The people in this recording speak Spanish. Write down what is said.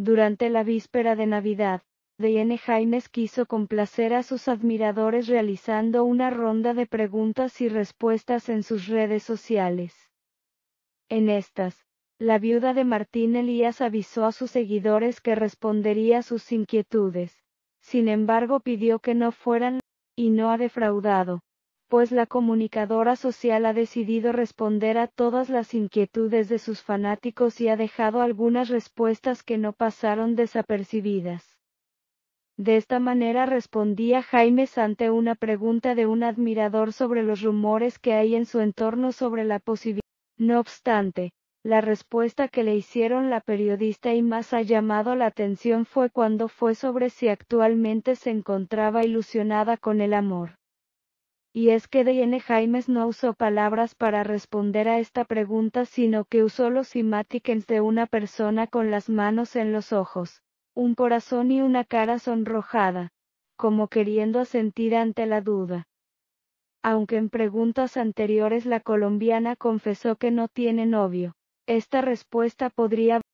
Durante la víspera de Navidad, Diane Jaimes quiso complacer a sus admiradores realizando una ronda de preguntas y respuestas en sus redes sociales. En estas, la viuda de Martín Elías avisó a sus seguidores que respondería a sus inquietudes. Sin embargo, pidió que no fueran, y no ha defraudado, pues la comunicadora social ha decidido responder a todas las inquietudes de sus fanáticos y ha dejado algunas respuestas que no pasaron desapercibidas. De esta manera respondía Jaimes ante una pregunta de un admirador sobre los rumores que hay en su entorno sobre la posibilidad. No obstante, la respuesta que le hicieron la periodista y más ha llamado la atención fue cuando fue sobre si actualmente se encontraba ilusionada con el amor. Y es que Diane Jaimes no usó palabras para responder a esta pregunta, sino que usó los emoticons de una persona con las manos en los ojos, un corazón y una cara sonrojada, como queriendo asentir ante la duda. Aunque en preguntas anteriores la colombiana confesó que no tiene novio, esta respuesta podría